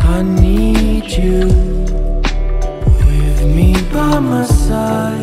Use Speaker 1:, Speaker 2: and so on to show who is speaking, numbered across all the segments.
Speaker 1: I need you with me by my side.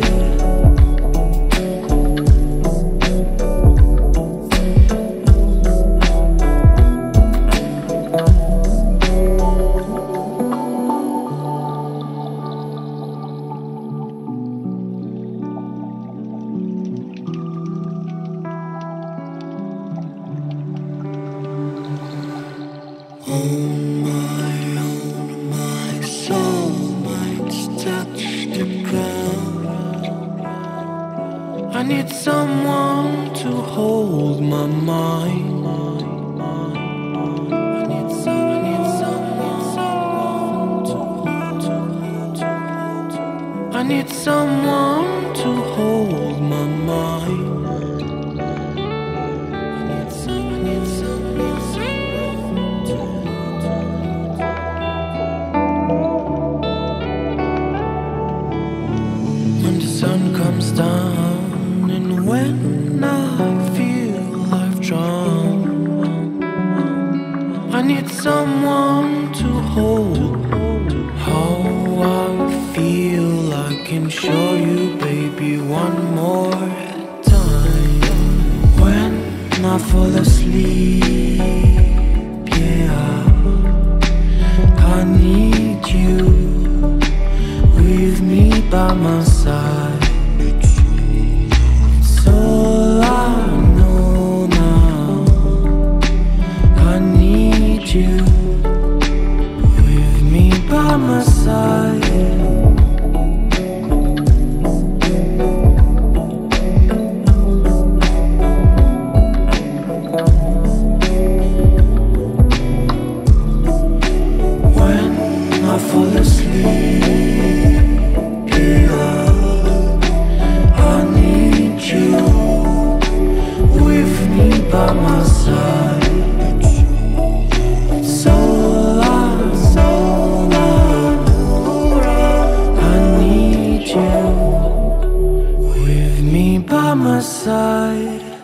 Speaker 1: I need someone to hold my mind. I need someone to hold my mind. When the sun comes down and when I feel I've drowned, I need someone to hold. How I feel I can show you, baby, one more time. When I fall asleep, yeah, I need you with me by my side. It's all I know now. I need you with me by my side. When I fall asleep, by my side. It's all I need you with me by my side.